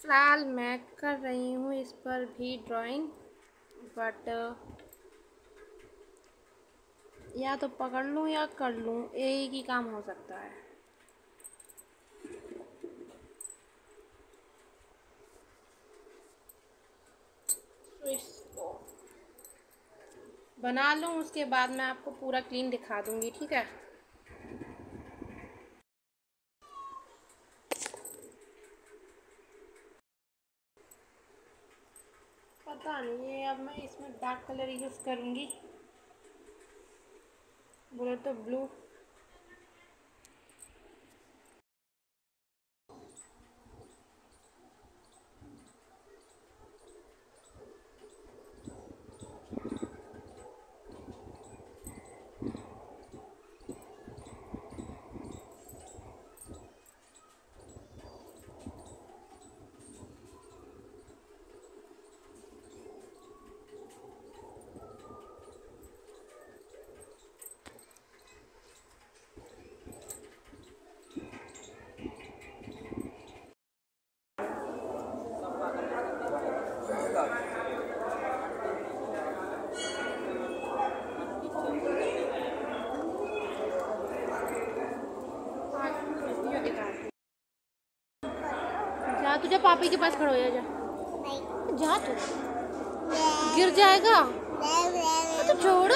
फ़िलहाल मैं कर रही हूँ इस पर भी ड्राइंग, बट या तो पकड़ लूँ या कर लूँ, एक ही काम हो सकता है। तो इसको बना लूँ, उसके बाद मैं आपको पूरा क्लीन दिखा दूँगी, ठीक है। पता नहीं है, अब मैं इसमें डार्क कलर यूज़ करूँगी, बोले तो ब्लू। जा, तुझे पापी के पास खड़ा हो जा। जा तू, गिर जाएगा तो छोड़।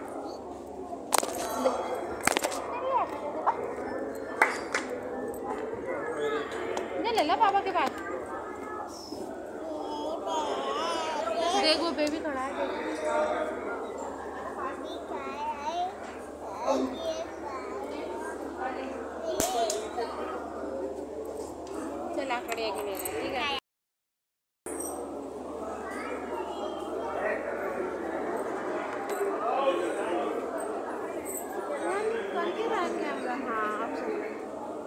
ले ला पापा के पास। देख वो बेबी खड़ा है। चला खड़े के लिए, ठीक है। करके रहा कैमरा। हाँ अब सही है।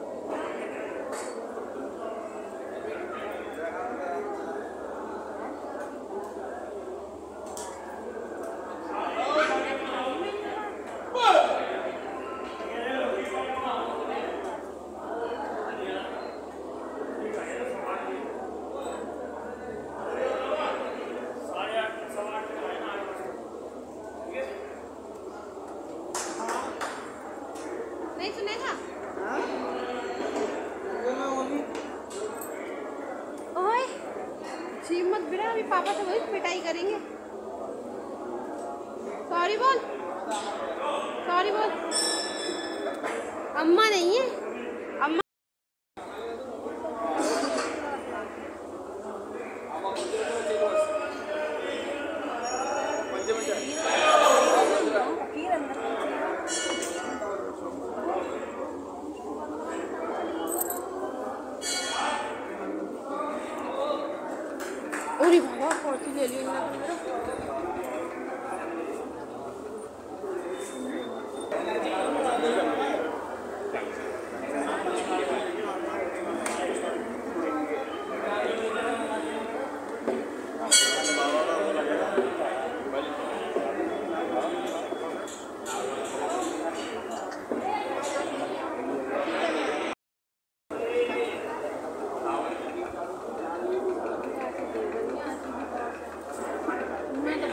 नहीं सुनेगा? ओए चीम मत बिना, अभी पापा से वही पिटाई करेंगे। सॉरी बोल, सॉरी बोल। अम्मा नहीं है, अम्मा। अरे बाबा कौन ले ली मैं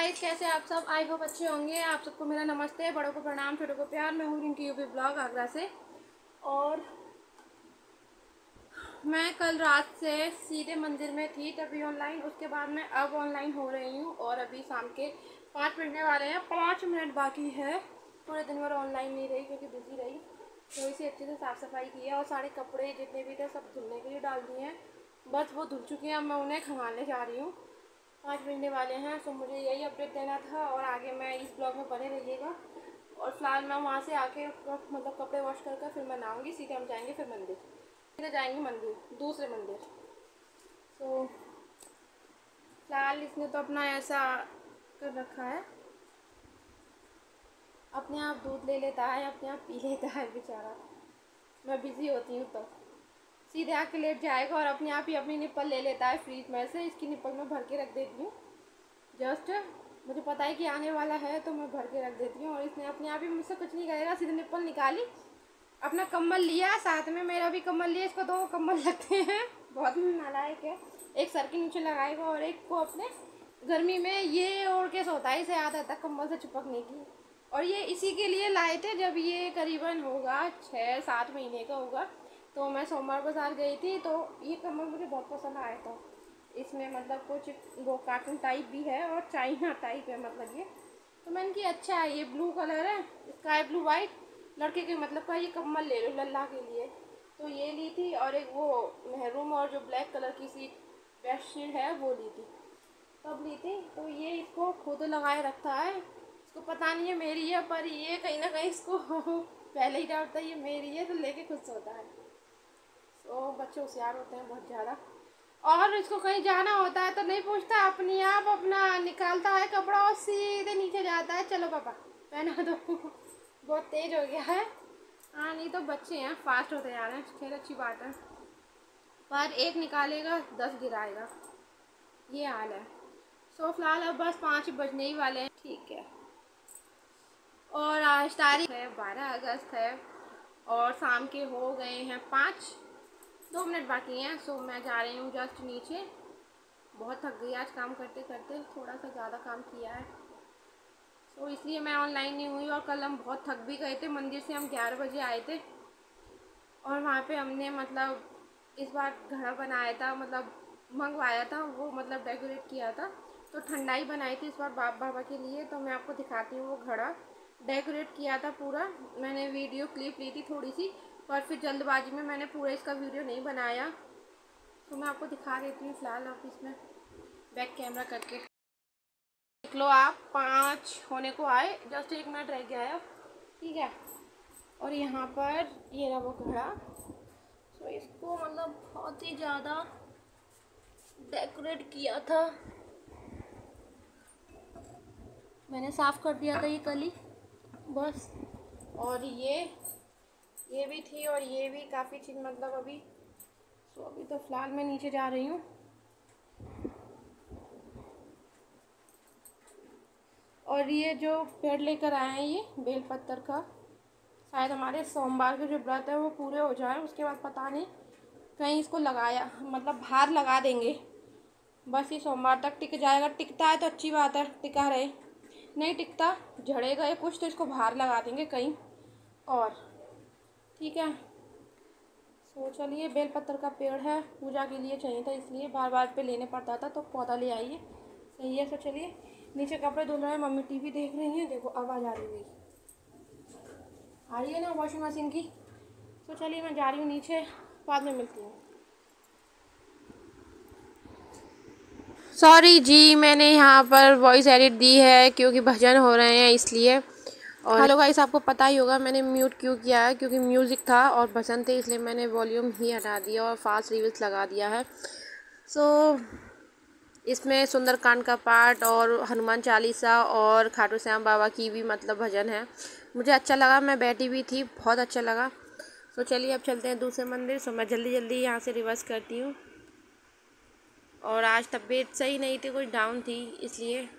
गाइस, कैसे आप सब? आई होप अच्छे होंगे। आप सबको मेरा नमस्ते, बड़ों को प्रणाम, छोटों को प्यार। मैं हूँ रिंकी यूपी ब्लॉग आगरा से। और मैं कल रात से सीधे मंदिर में थी तभी ऑनलाइन, उसके बाद मैं अब ऑनलाइन हो रही हूँ। और अभी शाम के 5 मिनट वाले हैं, 5 मिनट बाकी है। पूरे दिन भर ऑनलाइन नहीं रही क्योंकि बिजी रही, तो इसे अच्छे से साफ़ सफाई की है। और सारे कपड़े जितने भी थे सब धुलने के लिए डाल दिए हैं, बस वो धुल चुके हैं। अब मैं उन्हें खंगालने जा रही हूँ, 5 मिलने वाले हैं। सो मुझे यही अपडेट देना था और आगे मैं इस ब्लॉग में बने रहिएगा। और फिलहाल मैं वहाँ से आके मतलब कपड़े वॉश करके फिर मैं नहाऊंगी, सीधे हम जाएंगे फिर मंदिर, सीधे जाएंगे मंदिर, दूसरे मंदिर। तो फिलहाल इसने तो अपना ऐसा कर रखा है, अपने आप दूध ले लेता है, अपने आप पी लेता है बेचारा। मैं बिज़ी होती हूँ तो सीधे आके लेट जाएगा और अपने आप ही अपनी निप्पल ले लेता है फ्रीज में से। इसकी निप्पल मैं भर के रख देती हूँ, जस्ट मुझे पता है कि आने वाला है तो मैं भर के रख देती हूँ। और इसने अपने आप ही मुझसे कुछ नहीं करेगा, सीधे निप्पल निकाली, अपना कम्बल लिया, साथ में मेरा भी कम्बल लिया। इसको 2 कम्बल लगते हैं, बहुत नालायक है। एक सर के नीचे लगाएगा और एक को अपने गर्मी में ये ओढ़ के सोता है, इसे आदत है कम्बल से चिपकने की। और ये इसी के लिए लाए थे, जब ये करीबन होगा 6-7 महीने का होगा, तो मैं सोमवार बाजार गई थी, तो ये कम्बल मुझे बहुत पसंद आया था। इसमें मतलब कुछ वो कार्टून टाइप भी है और चाइना टाइप है, मतलब ये तो मैंने कि अच्छा है, ये ब्लू कलर है, स्काई ब्लू वाइट, लड़के के मतलब का ये कम्बल ले लो लल्ला के लिए, तो ये ली थी। और एक वो महरून और जो ब्लैक कलर की सी बेडशीट है वो ली थी, तब ली थी। तो ये इसको खुद लगाए रखता है, इसको पता नहीं है मेरी है, पर ये कहीं ना कहीं इसको पहले ही डाउट था ये मेरी है, तो लेके खुद सोता है। तो बच्चे होशियार होते हैं बहुत ज़्यादा। और इसको कहीं जाना होता है तो नहीं पूछता, अपने आप अपना निकालता है कपड़ा और सीधे नीचे जाता है, चलो पापा पहना दो। बहुत तेज़ हो गया है। हाँ, नहीं तो बच्चे हैं, फास्ट होते जा रहे हैं, खैर अच्छी बात है। पर एक निकालेगा 10 गिराएगा, ये हाल है। सो फिलहाल अब बस 5 बजने ही वाले हैं, ठीक है। और आज तारीख है 12 अगस्त है और शाम के हो गए हैं 5, 2 मिनट बाकी हैं। सो मैं जा रही हूँ जस्ट नीचे, बहुत थक गई आज काम करते करते, थोड़ा सा ज़्यादा काम किया है, सो इसलिए मैं ऑनलाइन नहीं हुई। और कल हम बहुत थक भी गए थे, मंदिर से हम 11 बजे आए थे और वहाँ पे हमने मतलब इस बार घड़ा बनाया था, मतलब मंगवाया था वो, मतलब डेकोरेट किया था, तो ठंडाई बनाई थी इस बार बाबा के लिए। तो मैं आपको दिखाती हूँ, वो घड़ा डेकोरेट किया था पूरा, मैंने वीडियो क्लिप ली थी थोड़ी सी, और फिर जल्दबाजी में मैंने पूरा इसका वीडियो नहीं बनाया, तो मैं आपको दिखा देती हूँ। फिलहाल आप इसमें बैक कैमरा करके देख लो आप, 5 होने को आए, जस्ट 1 मिनट रह गया है, ठीक है। और यहाँ पर ये रहा वो घड़ा, तो इसको मतलब बहुत ही ज़्यादा डेकोरेट किया था, मैंने साफ़ कर दिया था ये कल ही बस। और ये भी थी और ये भी काफ़ी चीज़ मतलब अभी, तो अभी तो फ़िलहाल मैं नीचे जा रही हूँ। और ये जो पेड़ लेकर आए हैं ये बेलपत्र का, शायद हमारे सोमवार के जो व्रत है वो पूरे हो जाए, उसके बाद पता नहीं कहीं इसको लगाया, मतलब बाहर लगा देंगे, बस ये सोमवार तक टिक जाएगा। टिकता है तो अच्छी बात है, टिका रहे, नहीं टिकता झड़ेगा या कुछ तो इसको बाहर लगा देंगे कहीं और, ठीक है। सो चलिए, बेलपत्र का पेड़ है, पूजा के लिए चाहिए था इसलिए बार बार पे लेने पड़ता था, तो पौधा ले आइए, सही है। सो चलिए, नीचे कपड़े धुल रहे हैं, मम्मी टीवी देख रही हैं, देखो आवाज़ आ रही है ना वॉशिंग मशीन की। तो चलिए मैं जा रही हूँ नीचे, बाद में मिलती हूँ। सॉरी जी, मैंने यहाँ पर वॉइस एडिट दी है क्योंकि भजन हो रहे हैं इसलिए। और हेलो गाइस, आपको पता ही होगा मैंने म्यूट क्यों किया है, क्योंकि म्यूज़िक था और भजन थे, इसलिए मैंने वॉल्यूम ही हटा दिया और फास्ट रिवर्स लगा दिया है। सो इसमें सुंदरकांड का पाठ और हनुमान चालीसा और खाटू श्याम बाबा की भी मतलब भजन है, मुझे अच्छा लगा, मैं बैठी भी थी, बहुत अच्छा लगा। तो चलिए अब चलते हैं दूसरे मंदिर। सो मैं जल्दी जल्दी यहाँ से रिवर्स करती हूँ। और आज तबीयत सही नहीं थी, कुछ डाउन थी इसलिए।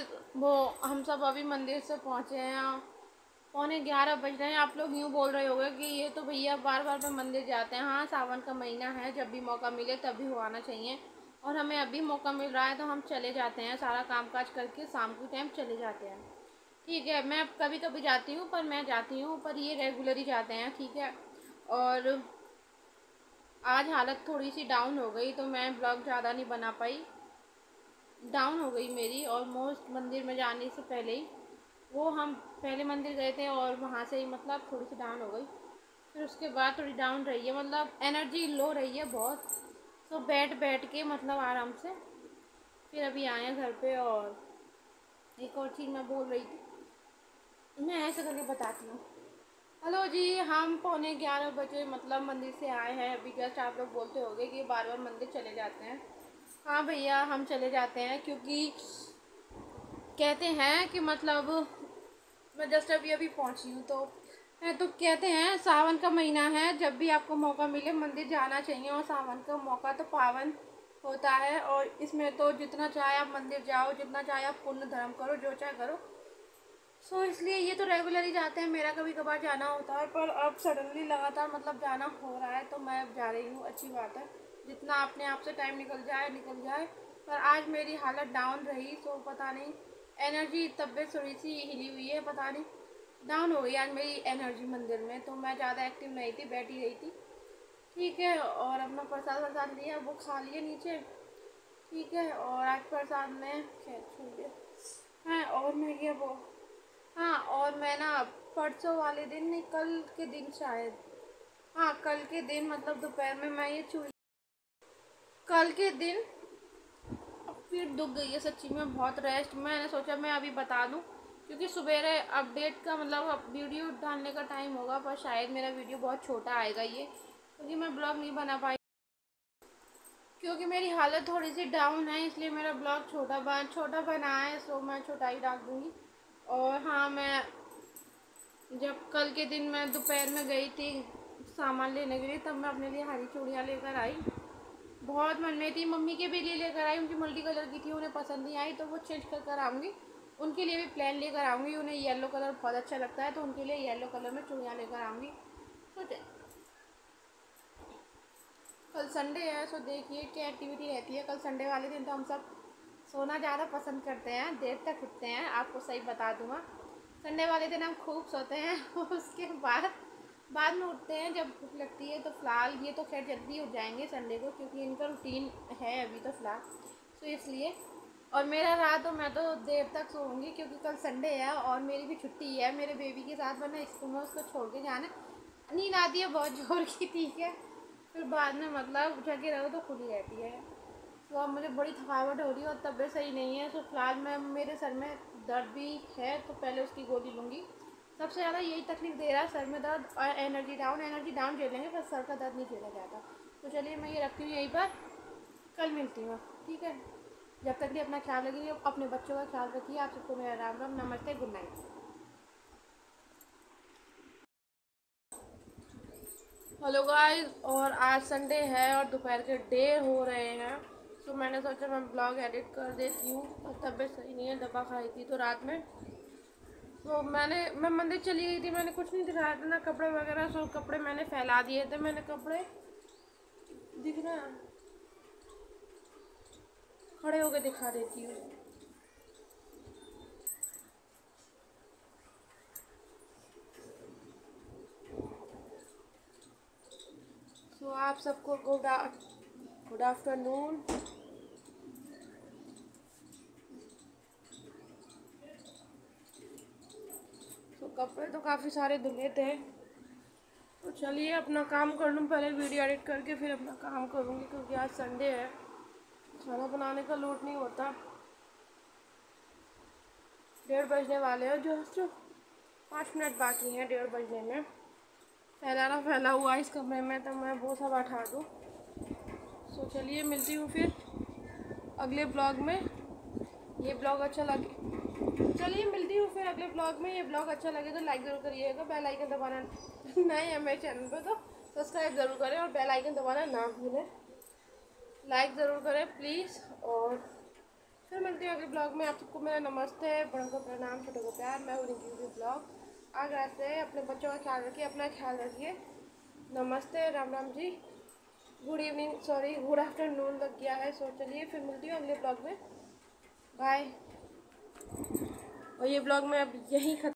वो हम सब अभी मंदिर से पहुँचे हैं, 11:15 बज रहे हैं। आप लोग यूँ बोल रहे होंगे कि ये तो भैया बार बार पे मंदिर जाते हैं। हाँ, सावन का महीना है, जब भी मौका मिले तभी हो आना चाहिए, और हमें अभी मौका मिल रहा है तो हम चले जाते हैं, सारा काम काज करके शाम के टाइम चले जाते हैं। ठीक है, मैं कभी कभी जाती हूँ, पर मैं जाती हूँ, पर ये रेगुलर ही जाते हैं। ठीक है, और आज हालत थोड़ी सी डाउन हो गई तो मैं ब्लॉग ज़्यादा नहीं बना पाई। डाउन हो गई मेरी ऑलमोस्ट मंदिर में जाने से पहले ही। वो हम पहले मंदिर गए थे और वहाँ से ही मतलब थोड़ी सी डाउन हो गई, फिर उसके बाद थोड़ी डाउन रही है, मतलब एनर्जी लो रही है बहुत। तो बैठ बैठ के मतलब आराम से फिर अभी आए हैं घर पे। और एक और चीज़ मैं बोल रही थी, मैं ऐसे करके बताती हूँ। हेलो जी, हम 11:15 बजे मतलब मंदिर से आए हैं अभी जस्ट। आप लोग बोलते होंगे कि बार बार मंदिर चले जाते हैं। हाँ भैया, हम चले जाते हैं, क्योंकि कहते हैं कि मतलब मैं जस्ट अभी अभी पहुंची हूँ तो है, तो कहते हैं सावन का महीना है, जब भी आपको मौका मिले मंदिर जाना चाहिए, और सावन का मौका तो पावन होता है, और इसमें तो जितना चाहे आप मंदिर जाओ, जितना चाहे आप पुण्य धर्म करो, जो चाहे करो। सो इसलिए ये तो रेगुलर ही जाते हैं, मेरा कभी कभार जाना होता है, पर अब सडनली लगातार मतलब जाना हो रहा है तो मैं अब जा रही हूँ। अच्छी बात है, जितना अपने आप से टाइम निकल जाए निकल जाए। पर आज मेरी हालत डाउन रही, सो पता नहीं, एनर्जी तबीयत थोड़ी सी हिली हुई है, पता नहीं डाउन हो गई आज मेरी एनर्जी मंदिर में, तो मैं ज़्यादा एक्टिव नहीं थी, बैठी रही थी। ठीक है, और अपना प्रसाद वरसाद लिया, वो खा लिए नीचे। ठीक है, और आज प्रसाद में खैर छोड़ दिया है, और मैं ये वो, हाँ, और मैं ना परसों वाले दिन नहीं, कल के दिन शायद, हाँ कल के दिन मतलब दोपहर में मैं ये चूड़ी, कल के दिन फिर दुख गई है सच्ची में, बहुत रेस्ट। मैंने सोचा मैं अभी बता दूं, क्योंकि सवेरे अपडेट का मतलब अब वीडियो डालने का टाइम होगा, पर शायद मेरा वीडियो बहुत छोटा आएगा ये, क्योंकि मैं ब्लॉग नहीं बना पाई, क्योंकि मेरी हालत थोड़ी सी डाउन है, इसलिए मेरा ब्लॉग छोटा बना है, सो मैं छोटा ही डाल दूँगी। और हाँ, मैं जब कल के दिन मैं दोपहर में गई थी सामान लेने के लिए, तब मैं अपने लिए हरी चूड़ियाँ लेकर आई, बहुत मन में थी। मम्मी के भी लिए लेकर आई, उनकी मल्टी कलर की थी, उन्हें पसंद नहीं आई तो वो चेंज कर आऊँगी। उनके लिए भी प्लान लेकर आऊँगी, उन्हें येलो कलर बहुत अच्छा लगता है, तो उनके लिए येलो कलर में चूड़ियाँ लेकर आऊँगी। सोचे कल संडे है, सो देखिए क्या एक्टिविटी रहती है। कल संडे वाले दिन तो हम सब सोना ज़्यादा पसंद करते हैं, देर तक उठते हैं, आपको सही बता दूँगा। संडे वाले दिन हम खूब सोते हैं उसके बाद में उठते हैं जब भूख लगती है। तो फ़िलहाल ये तो खैर जल्दी उठ जाएंगे संडे को, क्योंकि इनका रूटीन है अभी तो फ़िलहाल, तो इसलिए। और मेरा रहा तो मैं तो देर तक सोऊंगी, क्योंकि कल संडे है और मेरी भी छुट्टी है मेरे बेबी के साथ, वरना स्कूल में उसको छोड़ के जाना, नींद आती है बहुत जोर की। ठीक है, फिर बाद में मतलब जगे रहो तो खुली रहती है। तो अब मुझे बड़ी थकावट हो रही है और तबीयत सही नहीं है, तो फिलहाल मैं, मेरे सर में दर्द भी है, तो पहले उसकी गोली लूँगी। सबसे ज़्यादा यही तकलीफ दे रहा है, सर में दर्द और एनर्जी डाउन झेल लेंगे, पर सर का दर्द नहीं झेला जाता। तो चलिए मैं ये रखती हूँ यहीं पर, कल मिलती हूँ, ठीक है। जब तक भी अपना ख्याल रखिए, अपने बच्चों का ख्याल रखिए। आप सबको मेरा राम राम, नमस्ते, गुड नाइट। हेलो गाइस, और आज संडे है और दोपहर के 1:30 हो रहे हैं, तो मैंने सोचा मैं ब्लॉग एडिट कर देती हूँ। और तबीयत सही नहीं है, दवा खाई थी तो रात में, तो मैं मंदिर चली गई थी, मैंने कुछ नहीं दिखाया था ना कपड़े वगैरह, सो कपड़े मैंने फैला दिए थे, मैंने कपड़े दिख रहे हैं, खड़े होके दिखा देती हूँ। तो आप सबको गुड आफ्टरनून। तो कपड़े तो काफ़ी सारे धुले थे, तो चलिए अपना काम कर लूँ पहले, वीडियो एडिट करके फिर अपना काम करूँगी, क्योंकि आज संडे है, खाना बनाने का लोड नहीं होता। 1:30 बजने वाले हैं, जो 5 मिनट बाकी हैं 1:30 बजने में। फैला हुआ इस कमरे में, तो मैं वो सब हटा दूँ। सो चलिए मिलती हूँ फिर अगले ब्लॉग में। ये ब्लॉग अच्छा लगे, चलिए मिलती हूँ फिर अगले ब्लॉग में। ये ब्लॉग अच्छा लगे तो लाइक ज़रूर करिएगा, बेल आइकन दबाना नए हैं मेरे चैनल पर तो सब्सक्राइब ज़रूर करें, और बेल आइकन दबाना ना भूलें। लाइक ज़रूर करें प्लीज़, और फिर मिलती हूँ अगले ब्लॉग में। आप सबको मेरा नमस्ते, बड़ों को प्रणाम, छोटों को प्यार। मैं रिंकी ब्लॉग आज ऐसे अपने बच्चों का ख्याल रखिए, अपना ख्याल रखिए। नमस्ते, Ram Ram ji, good evening, sorry good afternoon लग गया है। सो चलिए फिर मिलती हूँ अगले ब्लॉग में, बाय। और ये ब्लॉग मैं अब यहीं